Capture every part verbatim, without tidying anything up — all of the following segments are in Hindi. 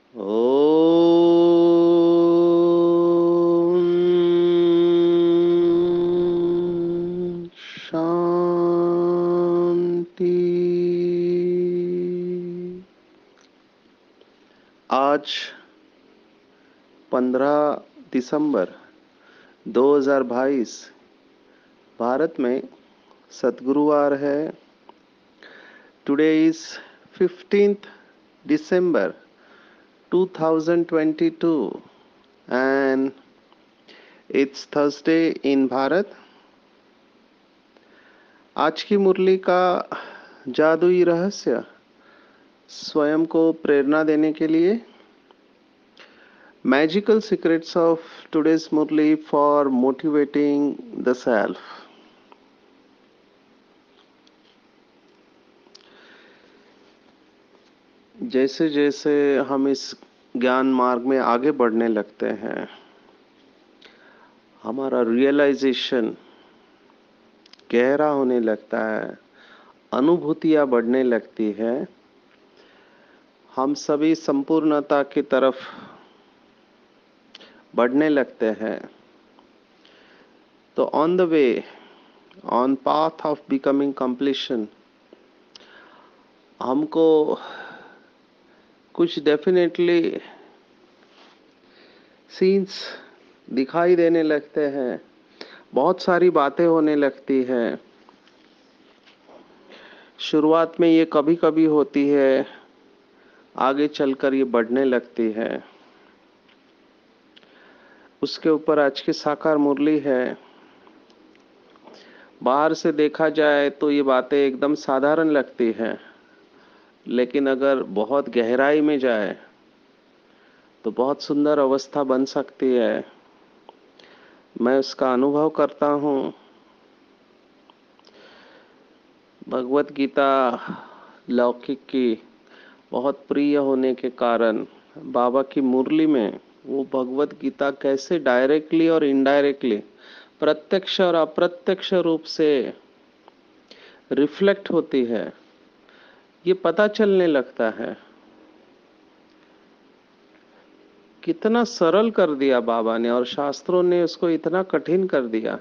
ओम शांति। आज पंद्रह दिसंबर दो हज़ार बाईस भारत में सतगुरुवार है। Today is fifteenth December two thousand twenty two and it's Thursday in Bharat. आज की मुरली का जादुई रहस्य स्वयं को प्रेरणा देने के लिए magical secrets of today's Murli for motivating the self. जैसे जैसे हम इस ज्ञान मार्ग में आगे बढ़ने लगते हैं, हमारा रियलाइजेशन गहरा होने लगता है, अनुभूतियां बढ़ने लगती है, हम सभी संपूर्णता की तरफ बढ़ने लगते हैं। तो on the way, on path of becoming completion, हमको कुछ डेफिनेटली सीन्स दिखाई देने लगते हैं, बहुत सारी बातें होने लगती हैं। शुरुआत में ये कभी कभी होती है, आगे चलकर ये बढ़ने लगती है। उसके ऊपर आज की साकार मुरली है। बाहर से देखा जाए तो ये बातें एकदम साधारण लगती हैं, लेकिन अगर बहुत गहराई में जाए तो बहुत सुंदर अवस्था बन सकती है। मैं उसका अनुभव करता हूँ। भगवत गीता लौकिक की बहुत प्रिय होने के कारण बाबा की मुरली में वो भगवत गीता कैसे डायरेक्टली और इनडायरेक्टली, प्रत्यक्ष और अप्रत्यक्ष रूप से रिफ्लेक्ट होती है, ये पता चलने लगता है। कितना सरल कर दिया बाबा ने और शास्त्रों ने उसको इतना कठिन कर दिया।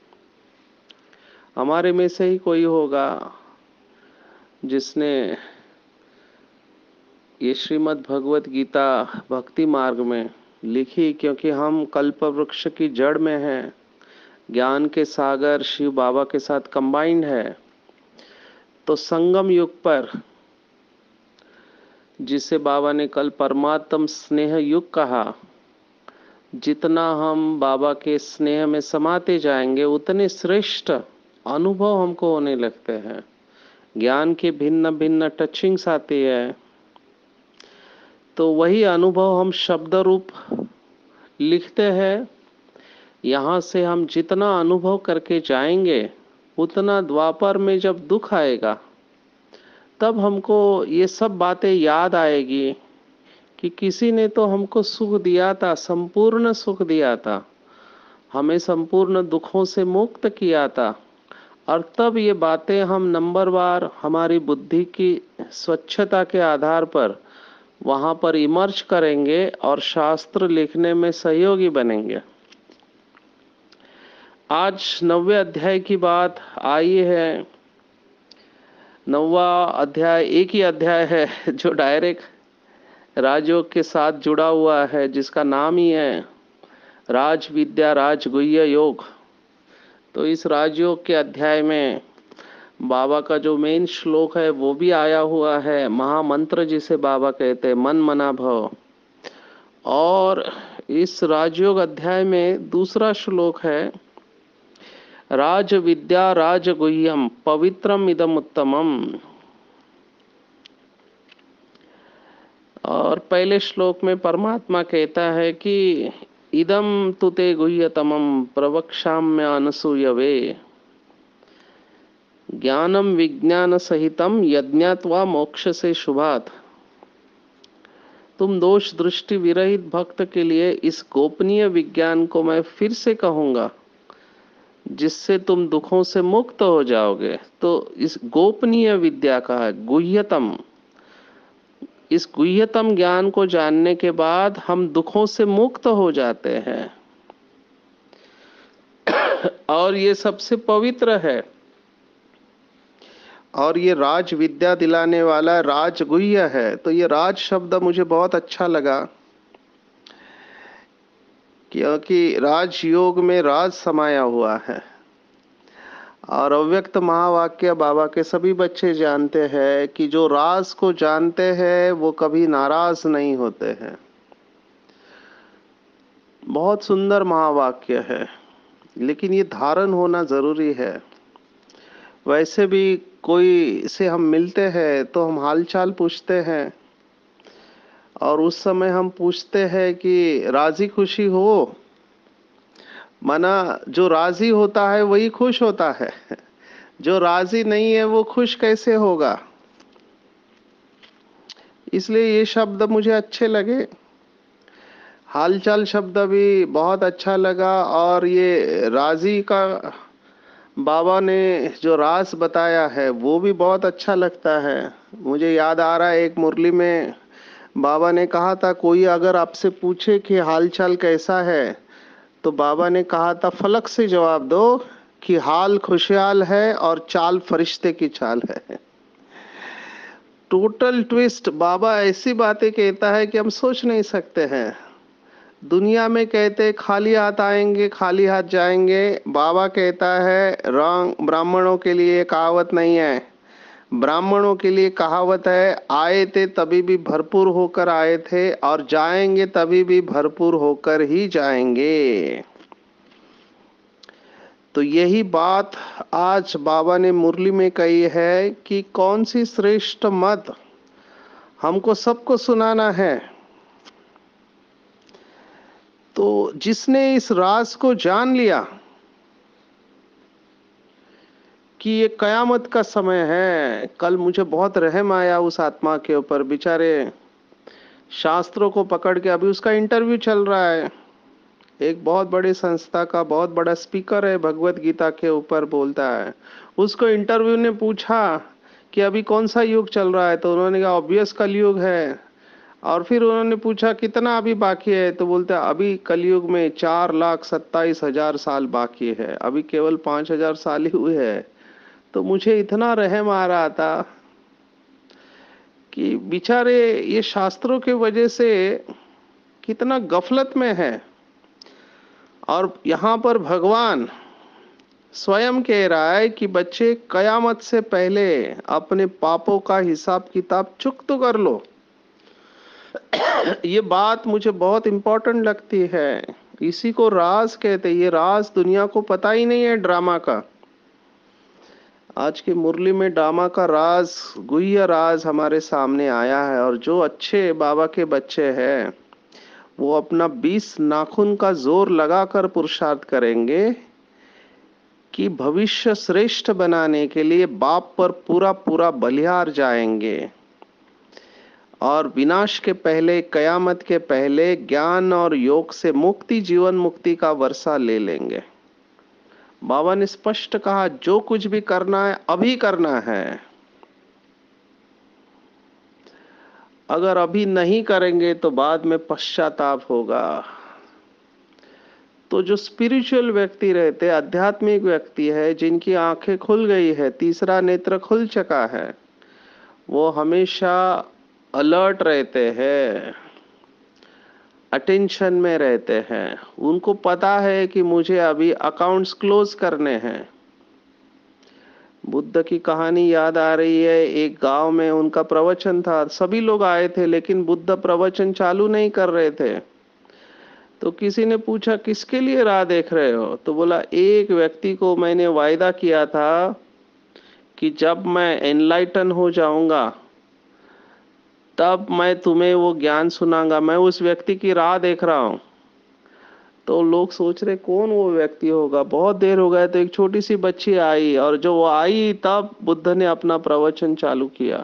हमारे में से ही कोई होगा जिसने ये श्रीमद् भगवत गीता भक्ति मार्ग में लिखी, क्योंकि हम कल्प वृक्ष की जड़ में हैं, ज्ञान के सागर शिव बाबा के साथ कंबाइंड है। तो संगम युग पर, जिसे बाबा ने कल परमात्म स्नेह युग कहा, जितना हम बाबा के स्नेह में समाते जाएंगे उतने श्रेष्ठ अनुभव हमको होने लगते हैं। ज्ञान की भिन्न भिन्न टचिंग्स आती है, तो वही अनुभव हम शब्द रूप लिखते हैं। यहाँ से हम जितना अनुभव करके जाएंगे उतना द्वापर में जब दुख आएगा तब हमको ये सब बातें याद आएगी कि किसी ने तो हमको सुख दिया था, संपूर्ण सुख दिया था, हमें संपूर्ण दुखों से मुक्त किया था। और तब ये बातें हम नंबरवार हमारी बुद्धि की स्वच्छता के आधार पर वहां पर इमर्ज करेंगे और शास्त्र लिखने में सहयोगी बनेंगे। आज नौवे अध्याय की बात आई है। नौवा अध्याय एक ही अध्याय है जो डायरेक्ट राजयोग के साथ जुड़ा हुआ है, जिसका नाम ही है राज विद्या राजगुह्य योग। तो इस राजयोग के अध्याय में बाबा का जो मेन श्लोक है वो भी आया हुआ है, महामंत्र जिसे बाबा कहते हैं, मन मना भव। और इस राजयोग अध्याय में दूसरा श्लोक है, राज विद्या राजगुह्यम पवित्रम इदम उत्तमम। और पहले श्लोक में परमात्मा कहता है कि इदम तुते गुह्यतमम प्रवक्ष्याम्य अनसूयवे ज्ञानम विज्ञान सहितम यज्ञात्वा मोक्ष से शुभात। तुम दोष दृष्टि विरहित भक्त के लिए इस गोपनीय विज्ञान को मैं फिर से कहूंगा, जिससे तुम दुखों से मुक्त हो जाओगे। तो इस गोपनीय विद्या का है गुह्यतम, इस गुह्यतम ज्ञान को जानने के बाद हम दुखों से मुक्त हो जाते हैं और ये सबसे पवित्र है। और ये राज विद्या दिलाने वाला राजगुह्य है। तो ये राज शब्द मुझे बहुत अच्छा लगा, क्योंकि राजयोग में राज समाया हुआ है। और अव्यक्त महावाक्य बाबा के सभी बच्चे जानते हैं कि जो राज को जानते हैं वो कभी नाराज नहीं होते हैं। बहुत सुंदर महावाक्य है, लेकिन ये धारण होना जरूरी है। वैसे भी कोई से हम मिलते हैं तो हम हालचाल पूछते हैं, और उस समय हम पूछते हैं कि राजी खुशी हो, माना जो राजी होता है वही खुश होता है, जो राजी नहीं है वो खुश कैसे होगा। इसलिए ये शब्द मुझे अच्छे लगे। हालचाल शब्द भी बहुत अच्छा लगा, और ये राजी का बाबा ने जो रास बताया है वो भी बहुत अच्छा लगता है। मुझे याद आ रहा है, एक मुरली में बाबा ने कहा था, कोई अगर आपसे पूछे कि हालचाल कैसा है, तो बाबा ने कहा था फलक से जवाब दो कि हाल खुशहाल है और चाल फरिश्ते की चाल है। Total twist. बाबा ऐसी बातें कहता है कि हम सोच नहीं सकते हैं। दुनिया में कहते खाली हाथ आएंगे खाली हाथ जाएंगे, बाबा कहता है रंग ब्राह्मणों के लिए कहावत नहीं है, ब्राह्मणों के लिए कहावत है, आए थे तभी भी भरपूर होकर आए थे और जाएंगे तभी भी भरपूर होकर ही जाएंगे। तो यही बात आज बाबा ने मुरली में कही है कि कौन सी श्रेष्ठ मत हमको सबको सुनाना है। तो जिसने इस राज को जान लिया कि ये कयामत का समय है, कल मुझे बहुत रहम आया उस आत्मा के ऊपर। बेचारे शास्त्रों को पकड़ के, अभी उसका इंटरव्यू चल रहा है, एक बहुत बड़ी संस्था का बहुत बड़ा स्पीकर है, भगवत गीता के ऊपर बोलता है। उसको इंटरव्यू ने पूछा कि अभी कौन सा युग चल रहा है, तो उन्होंने कहा ऑब्वियस कलयुग है। और फिर उन्होंने पूछा कितना अभी बाकी है, तो बोलते हैं अभी कलयुग में चार लाख सत्ताईस हजार साल बाकी है, अभी केवल पांच हजार साल ही हुए हैं। तो मुझे इतना रहम आ रहा था कि बेचारे ये शास्त्रों के वजह से कितना गफलत में है। और यहाँ पर भगवान स्वयं कह रहा है कि बच्चे कयामत से पहले अपने पापों का हिसाब किताब चुकता कर लो। ये बात मुझे बहुत इंपॉर्टेंट लगती है। इसी को राज कहते हैं। ये राज दुनिया को पता ही नहीं है ड्रामा का। आज की मुरली में ड्रामा का राज, गुह्य राज हमारे सामने आया है। और जो अच्छे बाबा के बच्चे हैं वो अपना बीस नाखून का जोर लगाकर पुरुषार्थ करेंगे कि भविष्य श्रेष्ठ बनाने के लिए बाप पर पूरा पूरा बलिहार जाएंगे, और विनाश के पहले, कयामत के पहले ज्ञान और योग से मुक्ति, जीवन मुक्ति का वर्षा ले लेंगे। बाबा ने स्पष्ट कहा जो कुछ भी करना है अभी करना है, अगर अभी नहीं करेंगे तो बाद में पश्चाताप होगा। तो जो स्पिरिचुअल व्यक्ति रहते, आध्यात्मिक व्यक्ति है, जिनकी आंखें खुल गई है, तीसरा नेत्र खुल चुका है, वो हमेशा अलर्ट रहते हैं, अटेंशन में रहते हैं। उनको पता है कि मुझे अभी अकाउंट्स क्लोज करने हैं। बुद्ध की कहानी याद आ रही है। एक गांव में उनका प्रवचन था, सभी लोग आए थे, लेकिन बुद्ध प्रवचन चालू नहीं कर रहे थे। तो किसी ने पूछा किसके लिए राह देख रहे हो, तो बोला एक व्यक्ति को मैंने वायदा किया था कि जब मैं एनलाइटन हो जाऊंगा तब मैं तुम्हें वो ज्ञान सुनाऊंगा, मैं उस व्यक्ति की राह देख रहा हूं। तो लोग सोच रहे कौन वो व्यक्ति होगा, बहुत देर हो गया। तो एक छोटी सी बच्ची आई, और जो वो आई तब बुद्ध ने अपना प्रवचन चालू किया।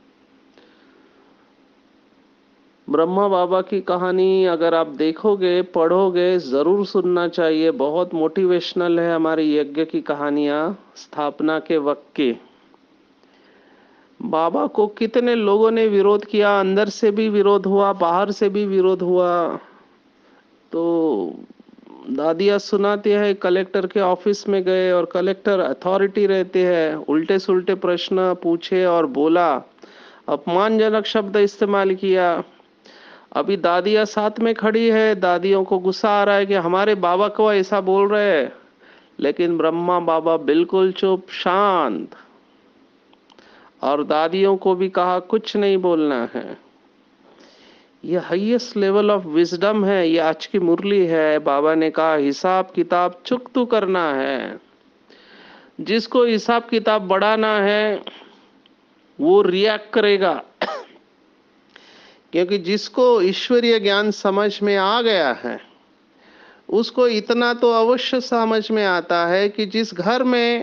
ब्रह्मा बाबा की कहानी अगर आप देखोगे, पढ़ोगे, जरूर सुनना चाहिए। बहुत मोटिवेशनल है हमारी यज्ञ की कहानियां, स्थापना के वक्त की। बाबा को कितने लोगों ने विरोध किया, अंदर से भी विरोध हुआ, बाहर से भी विरोध हुआ। तो दादिया सुनाती है, कलेक्टर के ऑफिस में गए और कलेक्टर अथॉरिटी रहते हैं, उल्टे सुल्टे प्रश्न पूछे और बोला, अपमानजनक शब्द इस्तेमाल किया। अभी दादिया साथ में खड़ी है, दादियों को गुस्सा आ रहा है कि हमारे बाबा को ऐसा बोल रहे हैं, लेकिन ब्रह्मा बाबा बिल्कुल चुप शांत। और दादियों को भी कहा कुछ नहीं बोलना है। ये हाईएस्ट लेवल ऑफ विजडम है, ये आज की मुरली है। बाबा ने कहा हिसाब किताब चुकतू करना है। जिसको हिसाब किताब बढ़ाना है वो रिएक्ट करेगा, क्योंकि जिसको ईश्वरीय ज्ञान समझ में आ गया है उसको इतना तो अवश्य समझ में आता है कि जिस घर में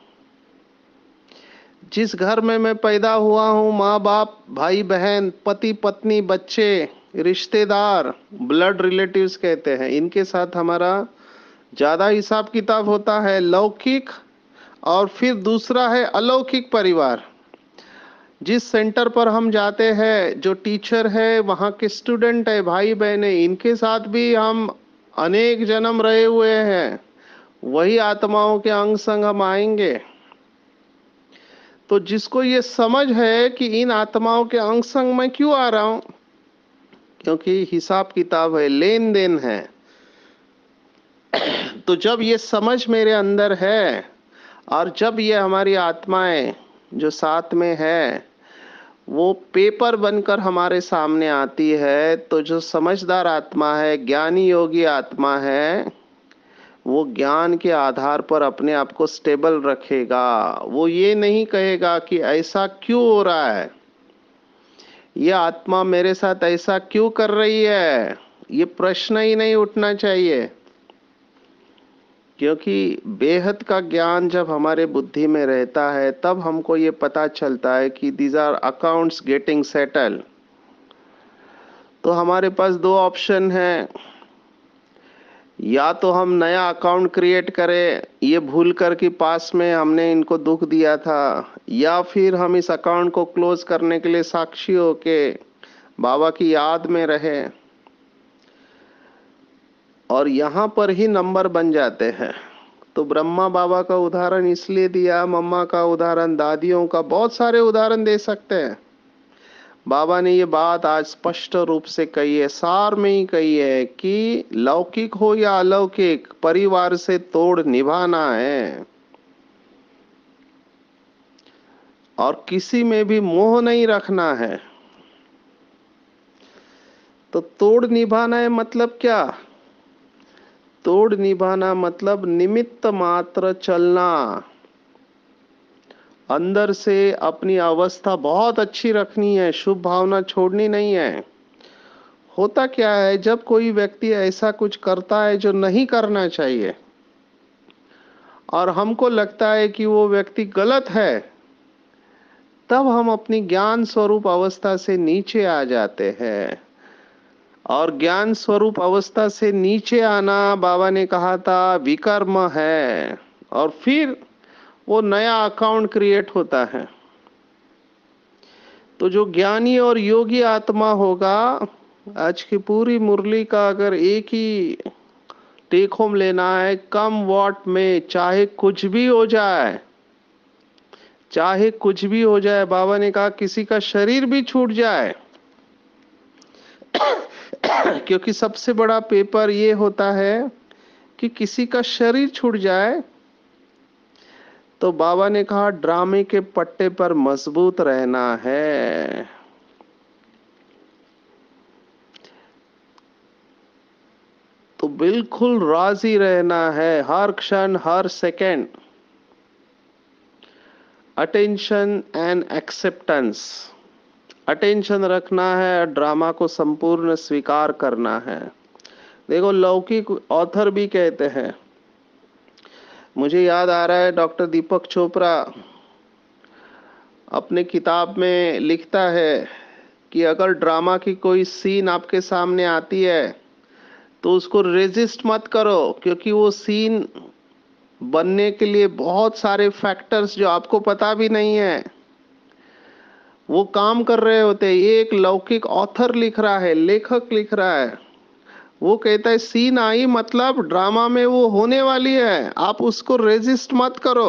जिस घर में मैं पैदा हुआ हूँ, माँ बाप, भाई बहन, पति पत्नी, बच्चे, रिश्तेदार, ब्लड रिलेटिव्स कहते हैं, इनके साथ हमारा ज्यादा हिसाब किताब होता है, लौकिक। और फिर दूसरा है अलौकिक परिवार। जिस सेंटर पर हम जाते हैं, जो टीचर है, वहाँ के स्टूडेंट है, भाई बहन है, इनके साथ भी हम अनेक जन्म रहे हुए हैं, वही आत्माओं के अंग संग हम आएंगे। तो जिसको ये समझ है कि इन आत्माओं के अंग संग मैं क्यों आ रहा हूं, क्योंकि हिसाब किताब है, लेन देन है। तो जब ये समझ मेरे अंदर है और जब ये हमारी आत्माएं जो साथ में है वो पेपर बनकर हमारे सामने आती है, तो जो समझदार आत्मा है, ज्ञानी योगी आत्मा है, वो ज्ञान के आधार पर अपने आप को स्टेबल रखेगा। वो ये नहीं कहेगा कि ऐसा क्यों हो रहा है, ये आत्मा मेरे साथ ऐसा क्यों कर रही है, ये प्रश्न ही नहीं उठना चाहिए। क्योंकि बेहद का ज्ञान जब हमारे बुद्धि में रहता है तब हमको ये पता चलता है कि these are accounts getting settled. तो हमारे पास दो ऑप्शन हैं, या तो हम नया अकाउंट क्रिएट करें, ये भूल कर कि पास में हमने इनको दुख दिया था, या फिर हम इस अकाउंट को क्लोज करने के लिए साक्षी होके बाबा की याद में रहे। और यहाँ पर ही नंबर बन जाते हैं। तो ब्रह्मा बाबा का उदाहरण इसलिए दिया, मम्मा का उदाहरण, दादियों का, बहुत सारे उदाहरण दे सकते हैं। बाबा ने ये बात आज स्पष्ट रूप से कही है, सार में ही कही है कि लौकिक हो या अलौकिक, परिवार से तोड़ निभाना है और किसी में भी मोह नहीं रखना है। तो तोड़ निभाना है मतलब क्या? तोड़ निभाना मतलब निमित्त मात्र चलना, अंदर से अपनी अवस्था बहुत अच्छी रखनी है, शुभ भावना छोड़नी नहीं है। होता क्या है, जब कोई व्यक्ति ऐसा कुछ करता है जो नहीं करना चाहिए और हमको लगता है कि वो व्यक्ति गलत है, तब हम अपनी ज्ञान स्वरूप अवस्था से नीचे आ जाते हैं। और ज्ञान स्वरूप अवस्था से नीचे आना, बाबा ने कहा था, विकर्म है। और फिर वो नया अकाउंट क्रिएट होता है। तो जो ज्ञानी और योगी आत्मा होगा, आज की पूरी मुरली का अगर एक ही टेक होम लेना है, कम वॉट में चाहे कुछ भी हो जाए, चाहे कुछ भी हो जाए, बाबा ने कहा किसी का शरीर भी छूट जाए, क्योंकि सबसे बड़ा पेपर ये होता है कि किसी का शरीर छूट जाए, तो बाबा ने कहा ड्रामे के पट्टे पर मजबूत रहना है। तो बिल्कुल राजी रहना है, हर क्षण हर second, attention and acceptance. Attention रखना है, ड्रामा को संपूर्ण स्वीकार करना है। देखो, लौकिक ऑथर भी कहते हैं, मुझे याद आ रहा है डॉक्टर दीपक चोपड़ा अपने किताब में लिखता है कि अगर ड्रामा की कोई सीन आपके सामने आती है तो उसको रेजिस्ट मत करो, क्योंकि वो सीन बनने के लिए बहुत सारे फैक्टर्स जो आपको पता भी नहीं है, वो काम कर रहे होते हैं। ये एक लौकिक ऑथर लिख रहा है, लेखक लिख रहा है। वो कहता है सीन आई मतलब ड्रामा में वो होने वाली है, आप उसको रेजिस्ट मत करो,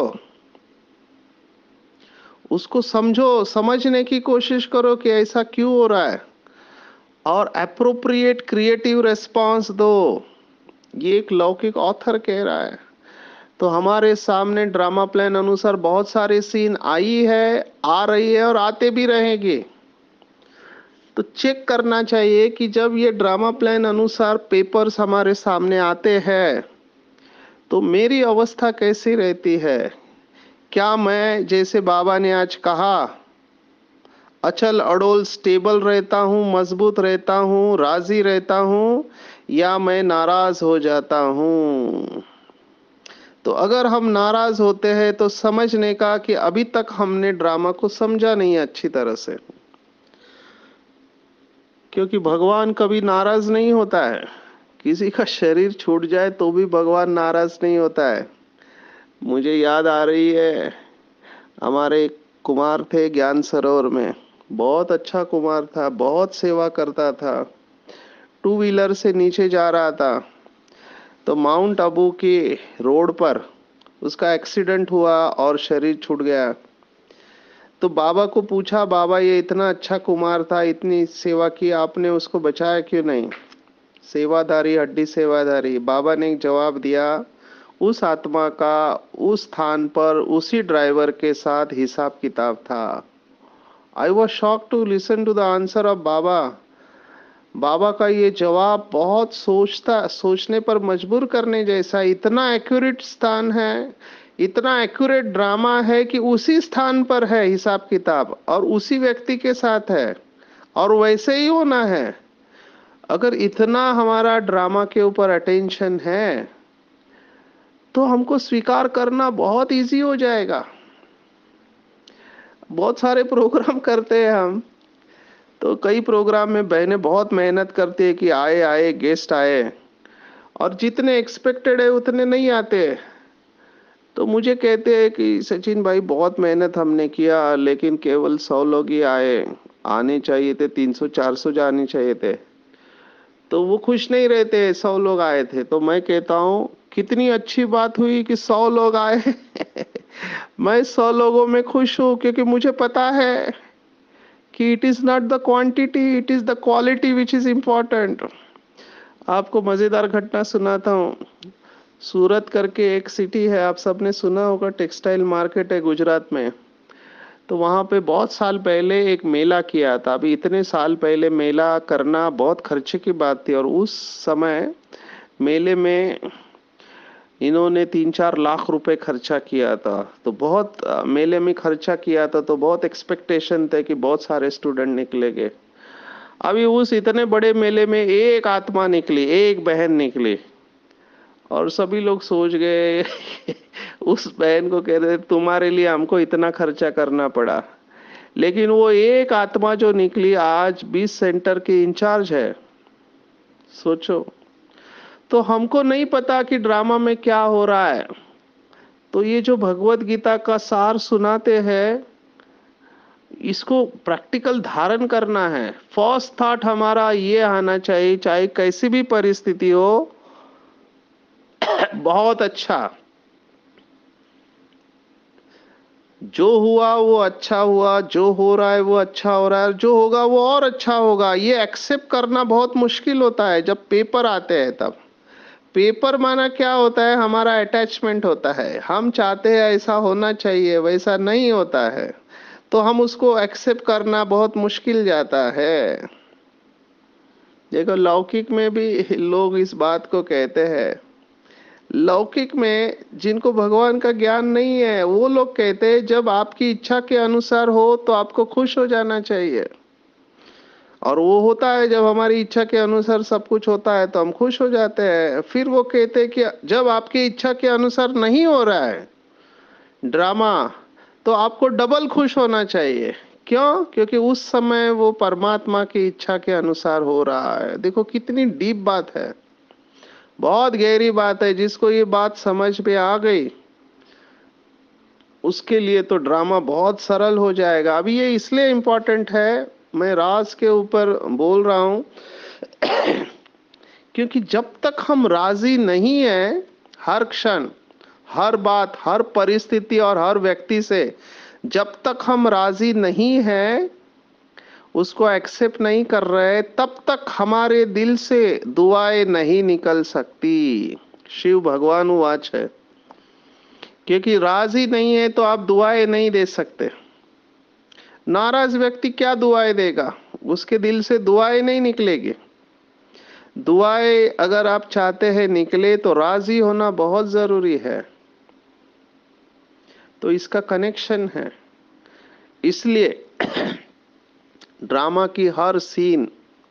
उसको समझो, समझने की कोशिश करो कि ऐसा क्यों हो रहा है, और एप्रोप्रिएट क्रिएटिव रेस्पॉन्स दो। ये एक लौकिक ऑथर कह रहा है। तो हमारे सामने ड्रामा प्लान अनुसार बहुत सारे सीन आई है, आ रही है और आते भी रहेंगे। तो चेक करना चाहिए कि जब ये ड्रामा प्लान अनुसार पेपर्स हमारे सामने आते हैं तो मेरी अवस्था कैसी रहती है। क्या मैं, जैसे बाबा ने आज कहा, अचल अडोल स्टेबल रहता हूँ, मजबूत रहता हूँ, राजी रहता हूँ, या मैं नाराज हो जाता हूँ। तो अगर हम नाराज होते हैं तो समझने का कि अभी तक हमने ड्रामा को समझा नहीं अच्छी तरह से, क्योंकि भगवान कभी नाराज नहीं होता है। किसी का शरीर छूट जाए तो भी भगवान नाराज नहीं होता है। मुझे याद आ रही है, हमारे एक कुमार थे ज्ञान सरोवर में, बहुत अच्छा कुमार था, बहुत सेवा करता था। टू व्हीलर से नीचे जा रहा था तो माउंट आबू की रोड पर उसका एक्सीडेंट हुआ और शरीर छूट गया। तो बाबा को पूछा, बाबा ये इतना अच्छा कुमार था, इतनी सेवा की, आपने उसको बचाया क्यों नहीं? सेवाधारी हड्डी सेवाधारी। बाबा ने एक जवाब दिया, उस आत्मा का उस स्थान पर उसी ड्राइवर के साथ हिसाब किताब था। I was shock to listen to the answer of Baba. Baba का ये जवाब बहुत सोचता सोचने पर मजबूर करने जैसा। इतना एक्यूरेट स्थान है, इतना एक्यूरेट ड्रामा है कि उसी स्थान पर है हिसाब किताब, और उसी व्यक्ति के साथ है, और वैसे ही होना है। अगर इतना हमारा ड्रामा के ऊपर अटेंशन है तो हमको स्वीकार करना बहुत इजी हो जाएगा। बहुत सारे प्रोग्राम करते हैं हम, तो कई प्रोग्राम में बहनें बहुत मेहनत करती है कि आए आए गेस्ट आए, और जितने एक्सपेक्टेड है उतने नहीं आते। तो मुझे कहते हैं कि सचिन भाई बहुत मेहनत हमने किया लेकिन केवल सौ लोग ही आए, आने चाहिए थे तीन सौ चार सौ जाने चाहिए थे। तो वो खुश नहीं रहते, सौ लोग आए थे। तो मैं कहता हूँ कितनी अच्छी बात हुई कि सौ लोग आए। मैं सौ लोगों में खुश हूँ, क्योंकि मुझे पता है कि it is not the quantity, it is the quality which is important. आपको मजेदार घटना सुनाता हूँ। सूरत करके एक सिटी है, आप सबने सुना होगा, टेक्सटाइल मार्केट है गुजरात में। तो वहां पे बहुत साल पहले एक मेला किया था। अभी इतने साल पहले मेला करना बहुत खर्चे की बात थी, और उस समय मेले में इन्होंने तीन चार लाख रुपए खर्चा किया था। तो बहुत अ, मेले में खर्चा किया था तो बहुत एक्सपेक्टेशन थे कि बहुत सारे स्टूडेंट निकलेंगे। अभी उस इतने बड़े मेले में एक आत्मा निकली, एक बहन निकली, और सभी लोग सोच गए। उस बहन को कह रहे तुम्हारे लिए हमको इतना खर्चा करना पड़ा। लेकिन वो एक आत्मा जो निकली आज बीस सेंटर की इंचार्ज है। सोचो। तो हमको नहीं पता कि ड्रामा में क्या हो रहा है। तो ये जो भगवत गीता का सार सुनाते हैं, इसको प्रैक्टिकल धारण करना है। फर्स्ट थॉट हमारा ये आना चाहिए, चाहे कैसी भी परिस्थिति हो, बहुत अच्छा, जो हुआ वो अच्छा हुआ, जो हो रहा है वो अच्छा हो रहा है, जो होगा वो और अच्छा होगा। ये एक्सेप्ट करना बहुत मुश्किल होता है जब पेपर आते हैं तब। पेपर माना क्या होता है, हमारा अटैचमेंट होता है, हम चाहते हैं ऐसा होना चाहिए, वैसा नहीं होता है, तो हम उसको एक्सेप्ट करना बहुत मुश्किल जाता है। देखो लौकिक में भी लोग इस बात को कहते हैं। लौकिक में जिनको भगवान का ज्ञान नहीं है वो लोग कहते हैं जब आपकी इच्छा के अनुसार हो तो आपको खुश हो जाना चाहिए, और वो होता है जब हमारी इच्छा के अनुसार सब कुछ होता है तो हम खुश हो जाते हैं। फिर वो कहते हैं कि जब आपकी इच्छा के अनुसार नहीं हो रहा है ड्रामा, तो आपको डबल खुश होना चाहिए। क्यों? क्योंकि उस समय वो परमात्मा की इच्छा के अनुसार हो रहा है। देखो कितनी डीप बात है, बहुत गहरी बात है। जिसको ये बात समझ में आ गई उसके लिए तो ड्रामा बहुत सरल हो जाएगा। अभी ये इसलिए इम्पोर्टेंट है, मैं राज के ऊपर बोल रहा हूं क्योंकि जब तक हम राजी नहीं है, हर क्षण, हर बात, हर परिस्थिति और हर व्यक्ति से जब तक हम राजी नहीं है, उसको एक्सेप्ट नहीं कर रहे, तब तक हमारे दिल से दुआएं नहीं निकल सकती। शिव भगवान वाच है, क्योंकि राजी नहीं है तो आप दुआएं नहीं दे सकते। नाराज व्यक्ति क्या दुआएं देगा? उसके दिल से दुआएं नहीं निकलेगी। दुआएं अगर आप चाहते हैं निकले तो राजी होना बहुत जरूरी है। तो इसका कनेक्शन है। इसलिए ड्रामा की हर सीन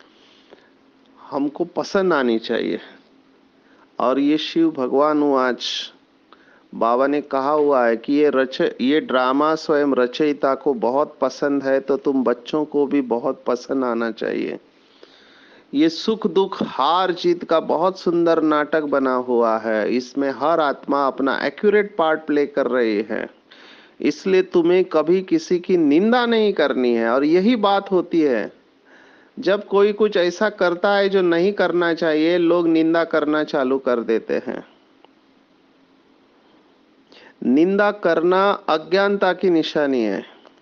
हमको पसंद आनी चाहिए। और ये शिव भगवान आज बाबा ने कहा हुआ है कि ये रच ये ड्रामा स्वयं रचयिता को बहुत पसंद है, तो तुम बच्चों को भी बहुत पसंद आना चाहिए। ये सुख दुख हार जीत का बहुत सुंदर नाटक बना हुआ है। इसमें हर आत्मा अपना एक्यूरेट पार्ट प्ले कर रही है। इसलिए तुम्हें कभी किसी की निंदा नहीं करनी है। और यही बात होती है, जब कोई कुछ ऐसा करता है जो नहीं करना चाहिए, लोग निंदा करना चालू कर देते हैं। निंदा करना अज्ञानता की निशानी है,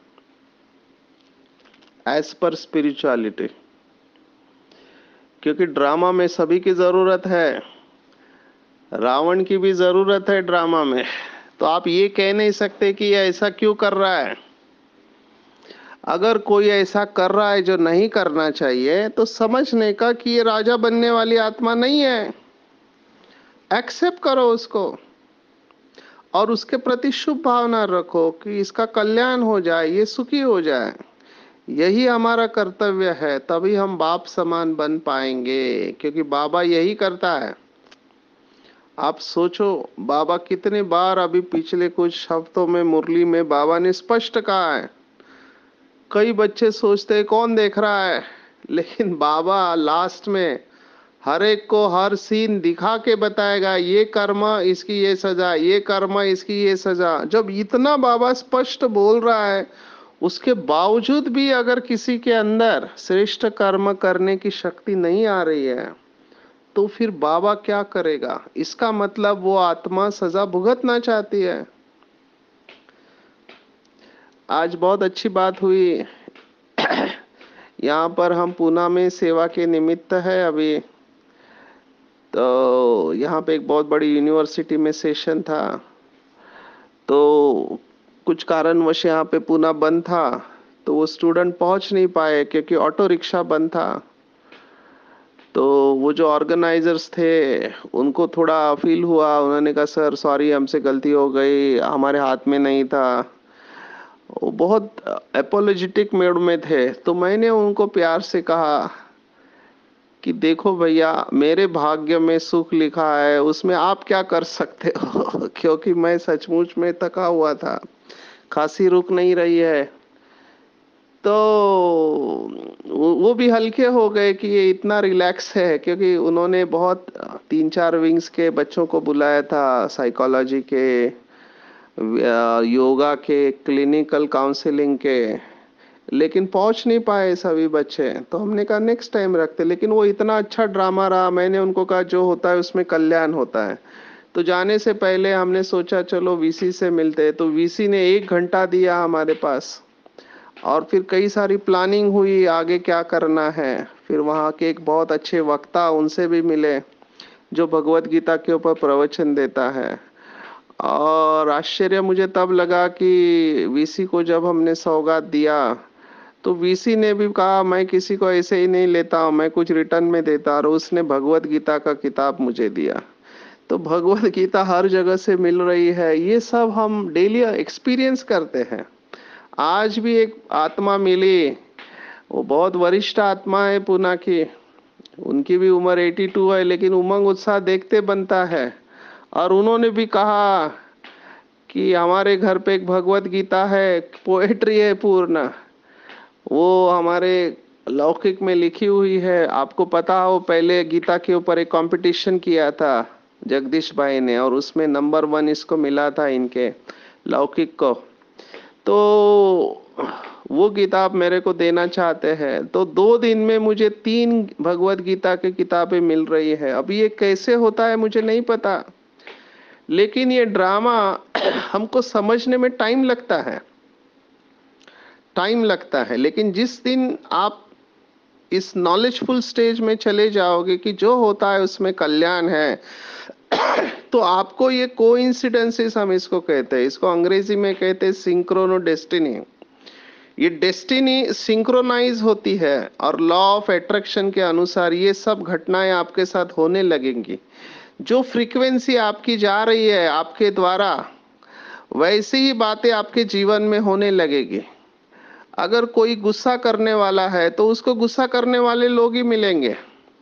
एज पर स्पिरिचुअलिटी। क्योंकि ड्रामा में सभी की जरूरत है, रावण की भी जरूरत है ड्रामा में। तो आप ये कह नहीं सकते कि ये ऐसा क्यों कर रहा है। अगर कोई ऐसा कर रहा है जो नहीं करना चाहिए, तो समझने का कि ये राजा बनने वाली आत्मा नहीं है। एक्सेप्ट करो उसको और उसके प्रति शुभ भावना रखो कि इसका कल्याण हो जाए, ये सुखी हो जाए। यही हमारा कर्तव्य है, तभी हम बाप समान बन पाएंगे। क्योंकि बाबा यही करता है। आप सोचो, बाबा कितने बार अभी पिछले कुछ हफ्तों में मुरली में बाबा ने स्पष्ट कहा है। कई बच्चे सोचते हैं कौन देख रहा है, लेकिन बाबा लास्ट में हर एक को हर सीन दिखा के बताएगा, ये कर्म इसकी ये सजा, ये कर्म इसकी ये सजा। जब इतना बाबा स्पष्ट बोल रहा है, उसके बावजूद भी अगर किसी के अंदर श्रेष्ठ कर्म करने की शक्ति नहीं आ रही है, तो फिर बाबा क्या करेगा? इसका मतलब वो आत्मा सजा भुगतना चाहती है। आज बहुत अच्छी बात हुई। यहाँ पर हम पूना में सेवा के निमित्त है अभी, तो यहाँ पे एक बहुत बड़ी यूनिवर्सिटी में सेशन था। तो कुछ कारणवश यहाँ पे पूना बंद था, तो वो स्टूडेंट पहुंच नहीं पाए क्योंकि ऑटो रिक्शा बंद था। तो वो जो ऑर्गेनाइजर्स थे, उनको थोड़ा फील हुआ। उन्होंने कहा सर सॉरी, हमसे गलती हो गई, हमारे हाथ में नहीं था। वो बहुत एपोलॉजेटिक मूड में थे। तो मैंने उनको प्यार से कहा कि देखो भैया, मेरे भाग्य में सुख लिखा है, उसमें आप क्या कर सकते हो। क्योंकि मैं सचमुच में थका हुआ था, खांसी रुक नहीं रही है। तो वो भी हल्के हो गए कि ये इतना रिलैक्स है, क्योंकि उन्होंने बहुत तीन चार विंग्स के बच्चों को बुलाया था, साइकोलॉजी के, योगा के, क्लिनिकल काउंसलिंग के, लेकिन पहुंच नहीं पाए सभी बच्चे। तो हमने कहा नेक्स्ट टाइम रखते। लेकिन वो इतना अच्छा ड्रामा रहा। मैंने उनको कहा जो होता है उसमें कल्याण होता है। तो जाने से पहले हमने सोचा चलो वीसी से मिलते हैं। तो वीसी ने एक घंटा दिया हमारे पास, और फिर कई सारी प्लानिंग हुई आगे क्या करना है। फिर वहाँ के एक बहुत अच्छे वक्ता, उनसे भी मिले, जो भगवत गीता के ऊपर प्रवचन देता है। और आश्चर्य मुझे तब लगा कि वीसी को जब हमने सौगात दिया, तो वीसी ने भी कहा मैं किसी को ऐसे ही नहीं लेता हूँ, मैं कुछ रिटर्न में देता। और उसने भगवत गीता का किताब मुझे दिया। तो भगवत गीता हर जगह से मिल रही है। ये सब हम डेली एक्सपीरियंस करते हैं। आज भी एक आत्मा मिली, वो बहुत वरिष्ठ आत्मा है पूना की, उनकी भी उम्र बयासी है, लेकिन उमंग उत्साह देखते बनता है। और उन्होंने भी कहा कि हमारे घर पे एक भगवत गीता है, पोएट्री है पूर्ण, वो हमारे लौकिक में लिखी हुई है। आपको पता हो, पहले गीता के ऊपर एक कंपटीशन किया था जगदीश भाई ने, और उसमें नंबर वन इसको मिला था इनके। लौकिक को। तो वो किताब मेरे को देना चाहते हैं, तो दो दिन में मुझे तीन भगवत गीता की किताबें मिल रही है। अब ये कैसे होता है मुझे नहीं पता, लेकिन ये ड्रामा हमको समझने में टाइम लगता है, टाइम लगता है। लेकिन जिस दिन आप इस नॉलेजफुल स्टेज में चले जाओगे कि जो होता है उसमें कल्याण है, तो आपको ये कोइंसिडेंसेस हम इसको कहते हैं, इसको अंग्रेजी में कहते हैं सिंक्रोनो डेस्टिनी। ये डेस्टिनी सिंक्रोनाइज होती है और लॉ ऑफ अट्रैक्शन के अनुसार ये सब घटनाएं आपके साथ होने लगेंगी। जो फ्रीक्वेंसी आपकी जा रही है आपके द्वारा, वैसी ही बातें आपके जीवन में होने लगेगी। अगर कोई गुस्सा करने वाला है तो उसको गुस्सा करने वाले लोग ही मिलेंगे।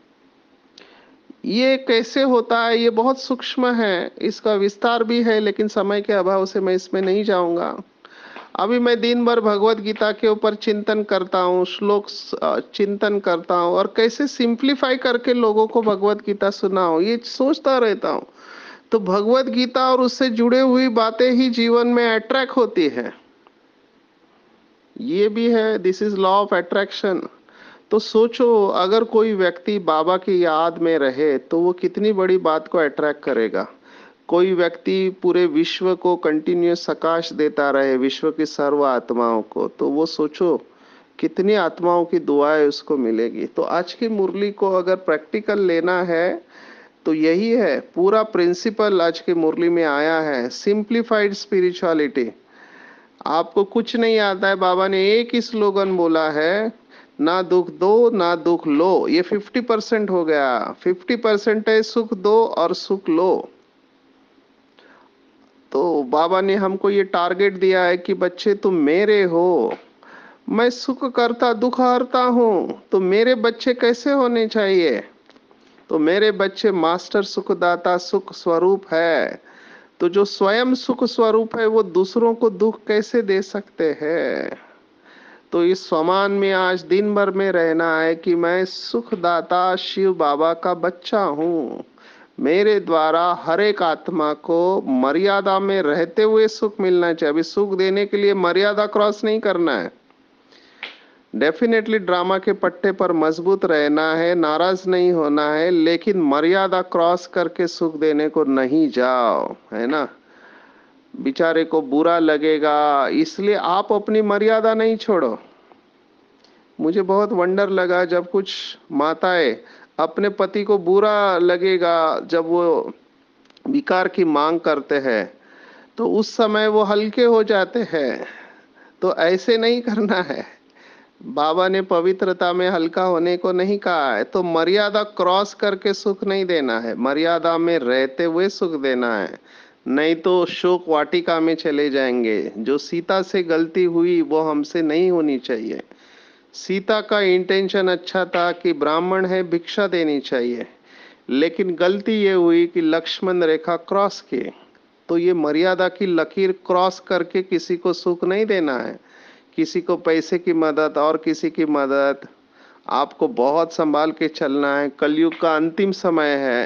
ये कैसे होता है ये बहुत सूक्ष्म है, इसका विस्तार भी है, लेकिन समय के अभाव से मैं इसमें नहीं जाऊंगा। अभी मैं दिन भर भगवत गीता के ऊपर चिंतन करता हूँ, श्लोक चिंतन करता हूँ और कैसे सिंप्लीफाई करके लोगों को भगवत गीता सुनाऊं, ये सोचता रहता हूँ। तो भगवत गीता और उससे जुड़े हुई बातें ही जीवन में अट्रैक्ट होती है, ये भी है, this is law of attraction. तो सोचो, अगर कोई व्यक्ति बाबा की याद में रहे तो वो कितनी बड़ी बात को अट्रैक्ट करेगा। कोई व्यक्ति पूरे विश्व को कंटिन्यूस सकाश देता रहे, विश्व की सर्व आत्माओं को, तो वो सोचो कितनी आत्माओं की दुआएं उसको मिलेगी। तो आज की मुरली को अगर प्रैक्टिकल लेना है तो यही है, पूरा प्रिंसिपल आज की मुरली में आया है, सिंप्लीफाइड स्पिरिचुअलिटी। आपको कुछ नहीं आता है, बाबा ने एक ही स्लोगन बोला है, ना दुख दो ना दुख लो। ये फिफ्टी परसेंट हो गया, फिफ्टी परसेंट है सुख दो और सुख लो। तो बाबा ने हमको ये टारगेट दिया है कि बच्चे तुम मेरे हो, मैं सुख करता दुख हरता हूं, तो मेरे बच्चे कैसे होने चाहिए। तो मेरे बच्चे मास्टर सुखदाता सुख स्वरूप है, तो जो स्वयं सुख स्वरूप है वो दूसरों को दुख कैसे दे सकते हैं। तो इस स्वमान में आज दिन भर में रहना है कि मैं सुखदाता शिव बाबा का बच्चा हूँ, मेरे द्वारा हर एक आत्मा को मर्यादा में रहते हुए सुख मिलना चाहिए। अभी सुख देने के लिए मर्यादा क्रॉस नहीं करना है, डेफिनेटली ड्रामा के पट्टे पर मजबूत रहना है, नाराज नहीं होना है, लेकिन मर्यादा क्रॉस करके सुख देने को नहीं जाओ, है ना। बेचारे को बुरा लगेगा, इसलिए आप अपनी मर्यादा नहीं छोड़ो। मुझे बहुत वंडर लगा जब कुछ माताएं अपने पति को बुरा लगेगा जब वो विकार की मांग करते हैं, तो उस समय वो हल्के हो जाते हैं। तो ऐसे नहीं करना है, बाबा ने पवित्रता में हल्का होने को नहीं कहा है। तो मर्यादा क्रॉस करके सुख नहीं देना है, मर्यादा में रहते हुए सुख देना है, नहीं तो शोक वाटिका में चले जाएंगे। जो सीता से गलती हुई वो हमसे नहीं होनी चाहिए। सीता का इंटेंशन अच्छा था कि ब्राह्मण है भिक्षा देनी चाहिए, लेकिन गलती ये हुई कि लक्ष्मण रेखा क्रॉस की। तो ये मर्यादा की लकीर क्रॉस करके किसी को सुख नहीं देना है, किसी को पैसे की मदद और किसी की मदद। आपको बहुत संभाल के चलना है, कलयुग का अंतिम समय है।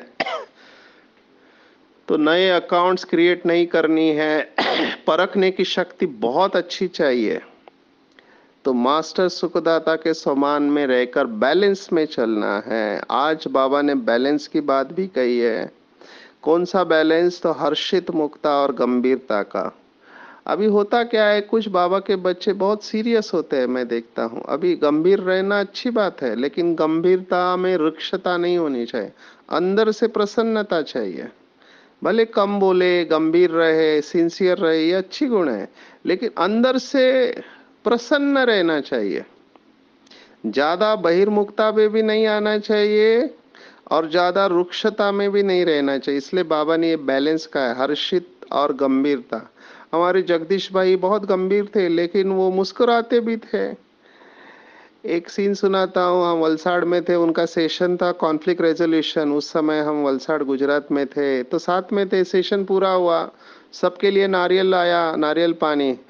तो नए अकाउंट्स क्रिएट नहीं करनी है, परखने की शक्ति बहुत अच्छी चाहिए। तो मास्टर सुखदाता के समान में रहकर बैलेंस में चलना है। आज बाबा ने बैलेंस की बात भी कही है। कौन सा बैलेंस, तो हर्षित मुक्ता और गंभीरता का। अभी होता क्या है, कुछ बाबा के बच्चे बहुत सीरियस होते हैं, मैं देखता हूँ। अभी गंभीर रहना अच्छी बात है, लेकिन गंभीरता में रुक्षता नहीं होनी चाहिए, अंदर से प्रसन्नता चाहिए। भले कम बोले, गंभीर रहे, सिंसियर रहे, ये अच्छी गुण है, लेकिन अंदर से प्रसन्न रहना चाहिए। ज्यादा बहिर्मुखता में भी नहीं आना चाहिए और ज्यादा रुक्षता में भी नहीं रहना चाहिए। इसलिए बाबा ने ये बैलेंस का है, हर्षित और गंभीरता। हमारे जगदीश भाई बहुत गंभीर थे, लेकिन वो मुस्कुराते भी थे। एक सीन सुनाता हूँ, हम वलसाड़ में थे, उनका सेशन था कॉन्फ्लिक्ट रेजोल्यूशन। उस समय हम वलसाड़ गुजरात में थे, तो साथ में थे। सेशन पूरा हुआ, सबके लिए नारियल लाया, नारियल पानी।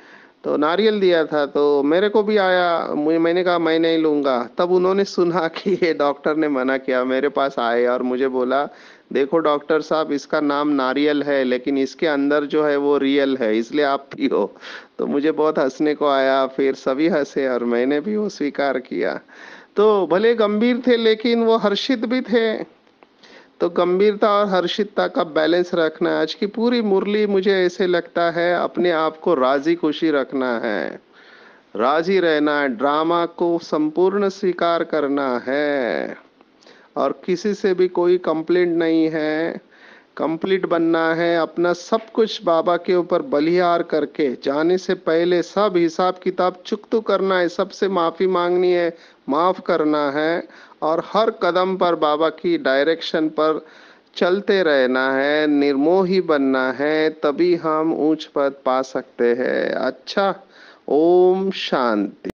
तो नारियल दिया था, तो मेरे को भी आया, मुझे मैंने कहा मैं नहीं लूंगा। तब उन्होंने सुना कि ये डॉक्टर ने मना किया, मेरे पास आए और मुझे बोला देखो डॉक्टर साहब, इसका नाम नारियल है लेकिन इसके अंदर जो है वो रियल है, इसलिए आप पियो। तो मुझे बहुत हंसने को आया, फिर सभी हंसे और मैंने भी वो स्वीकार किया। तो भले गंभीर थे लेकिन वो हर्षित भी थे। तो गंभीरता और हर्षितता का बैलेंस रखना है। आज की पूरी मुरली मुझे ऐसे लगता है अपने आप को राजी खुशी रखना है, राजी रहना है, ड्रामा को संपूर्ण स्वीकार करना है और किसी से भी कोई कंप्लेंट नहीं है। कंप्लीट बनना है, अपना सब कुछ बाबा के ऊपर बलिहार करके जाने से पहले सब हिसाब किताब चुकतू करना है, सबसे माफी मांगनी है, माफ करना है और हर कदम पर बाबा की डायरेक्शन पर चलते रहना है, निर्मोही बनना है, तभी हम ऊंच पद पा सकते हैं। अच्छा, ओम शांति।